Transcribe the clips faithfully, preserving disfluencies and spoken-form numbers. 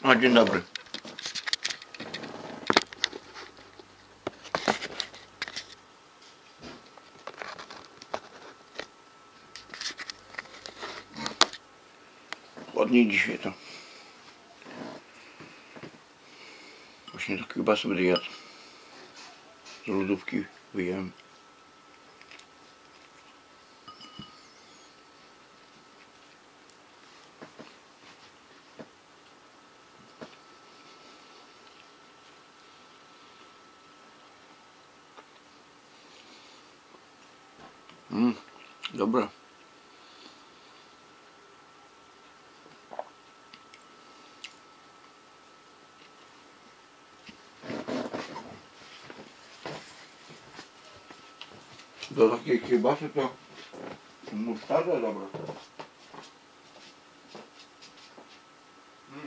O, dzień dobry. Ładnie dzisiaj to. Właśnie do kiełbasy będę jadł. Z lodówki wyjąłem. Mmm, dobra. Do takiej kiełbasy to musztarda dobra. Mm.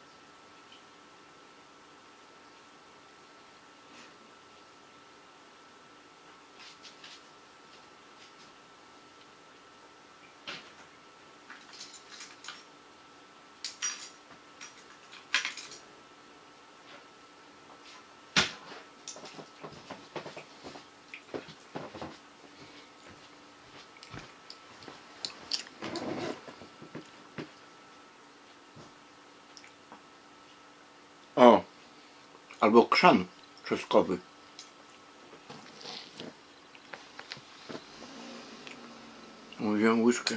O, albo krzan czosnkowy. Wziąłem łyżkę.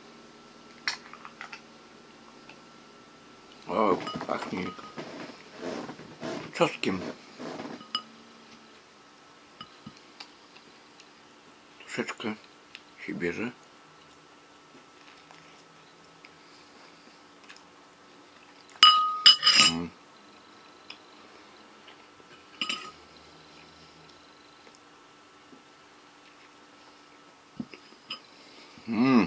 O, pachnie czosnkiem. Troszeczkę się bierze. Mm. Mm.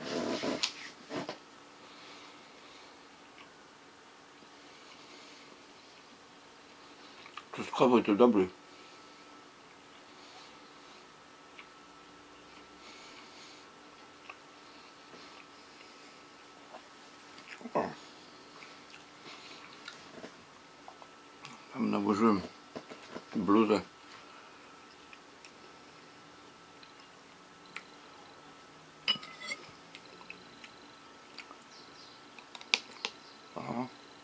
Czosnkowy to dobry. O. Tam nałożyłem bluzę. O.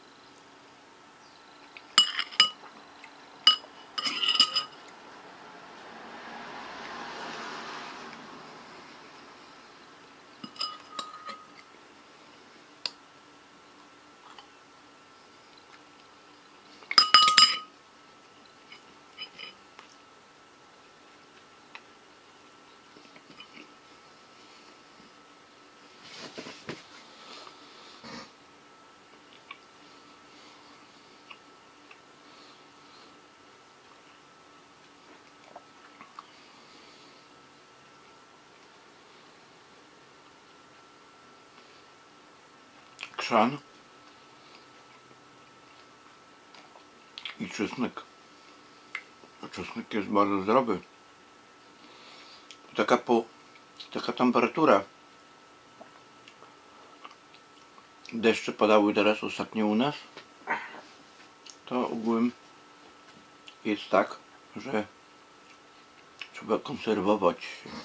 Krzan i czosnek. A czosnek jest bardzo zdrowy. Taka po taka temperatura. Deszcze padały teraz ostatnio u nas. To ogółem jest tak, że trzeba konserwować.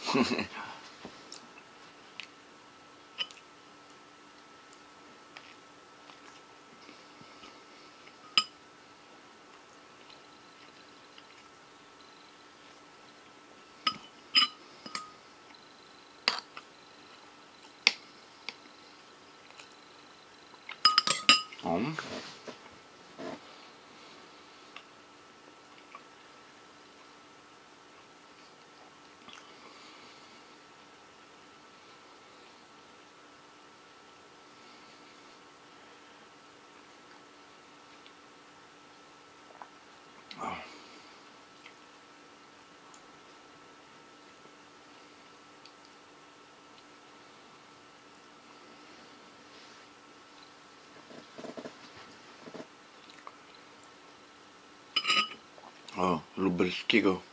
O. O, lubelskiego.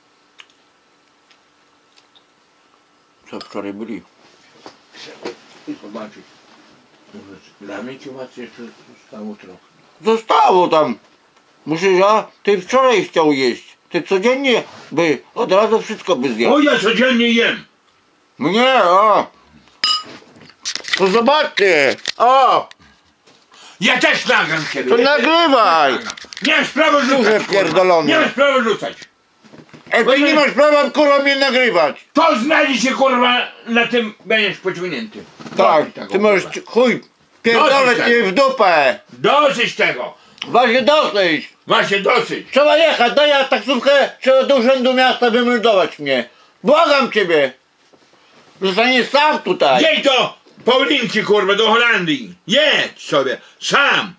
Co wczoraj byli. I zobaczyć. Dla mnie kiełbasy jeszcze zostało trochę. Zostało tam. Muszę, ja, ty wczoraj chciał jeść. Ty codziennie by, od razu wszystko by zjadł. O, ja codziennie jem. Nie, o. To zobaczcie. O. Ja też nagram ciebie. To nagrywaj. Nie masz prawa Duże rzucać. kurwa. pierdolone. Nie masz prawa rzucać. Ej, ty nie masz prawa, kurwa, mnie nagrywać. To znajdzie się, kurwa, na tym będziesz pociągnięty. Tak, Dosyć tego, ty możesz, kurwa. chuj, pierdolę Dosyć cię tego. w dupę. Dosyć tego. Właśnie dosyć. Właśnie dosyć. Trzeba jechać, daj ja taksówkę, trzeba do urzędu miasta wymeldować mnie. Błagam ciebie. Zostaniesz sam tutaj. Jedź do Paulinki, kurwa, do Holandii. Jedź sobie, sam.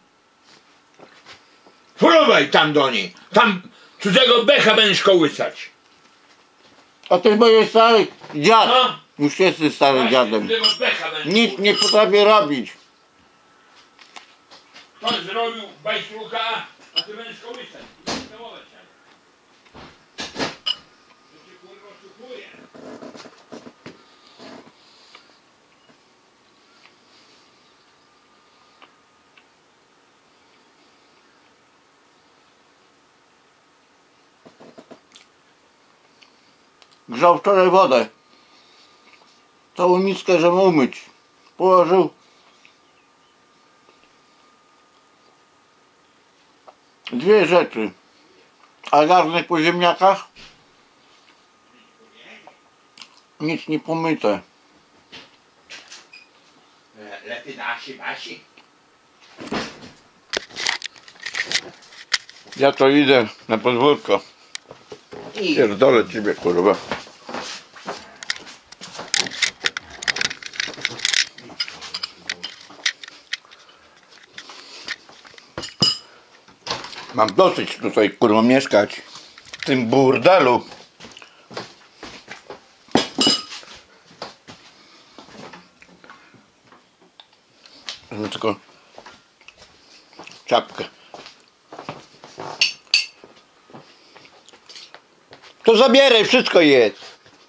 Fruwaj tam do niej. Tam cudzego becha będziesz kołysać. A ty będziesz stary dziad. No. Już jesteś starym Właśnie, dziadem. cudzego becha będziesz Nic nie potrafię robić. Ktoś zrobił bajstruka, a ty będziesz kołysać. Będziesz całować się. To cię, kurwa, szukuje. Grzał wczoraj wodę. Całą miskę, żeby umyć. Położył. Dwie rzeczy. A garnek po ziemniakach? Nic nie pomyte. Lepiej nasi, nasi. Ja to idę na podwórko. Pierdolę ciebie, kurwa. Mam dosyć tutaj, kurwa, mieszkać w tym burdelu. Żeby tylko czapkę. To zabieraj, wszystko jest.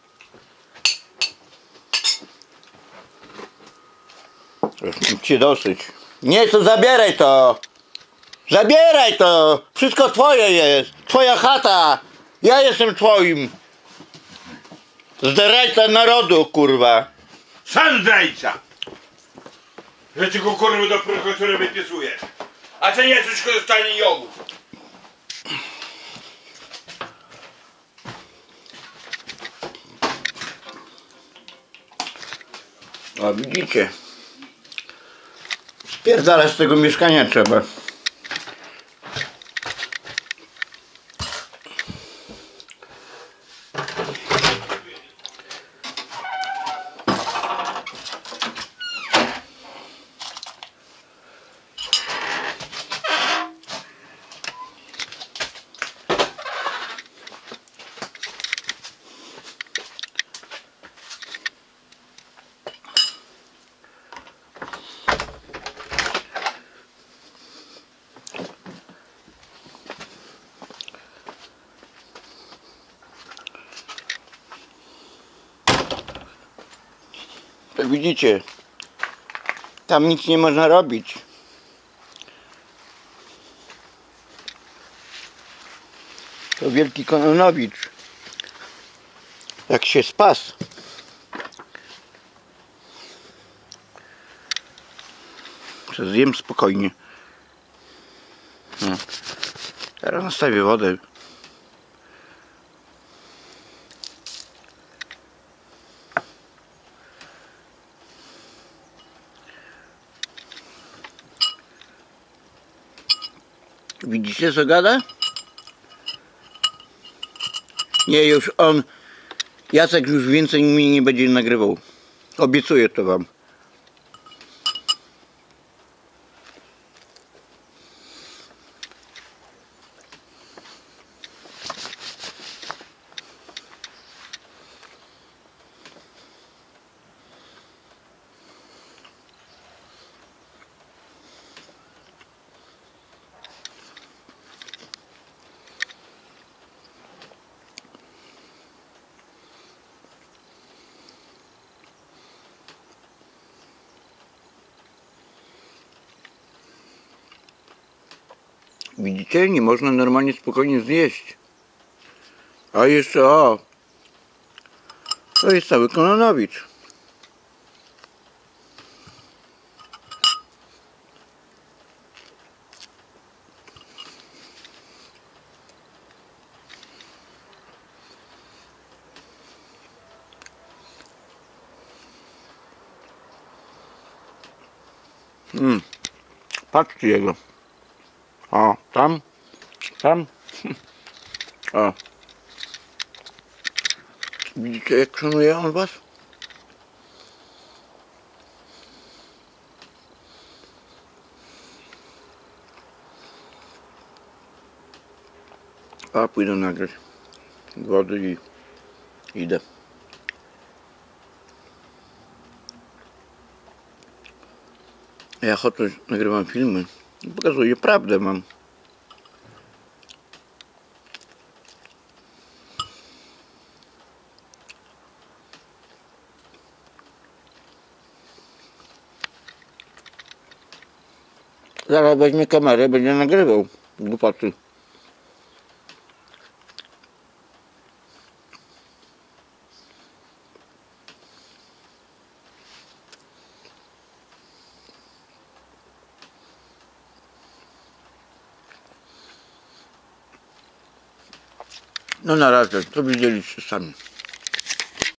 Już mam cię dosyć. Nie, to zabieraj to. Zabieraj to. Wszystko twoje jest. Twoja chata. Ja jestem twoim. Zdrajca narodu, kurwa. Sam zdrajca. Że tylko, kurwa, do prokuratury wypisujesz. A ty nie wszystko zostanie jogu. O, widzicie. Spierdalać z tego mieszkania trzeba. To widzicie, tam nic nie można robić. To wielki Kononowicz, jak się spas. Zjem spokojnie. No. Teraz nastawię wodę. Widzicie, co gada? Nie, już on, Jacek już więcej mi nie będzie nagrywał. Obiecuję to wam. Widzicie? Nie można normalnie spokojnie zjeść. A jeszcze o! To jest cały Kononowicz. Mm. Patrzcie jego. O, tam. Tam. O. Widzicie, jak szanuje on was? A pójdę nagrać wody i idę. Ja choć nagrywam filmy i pokazuję prawdę mam. Zaraz weźmie kamerę, będzie nagrywał głupoty. No na razie, to widzieliście sami.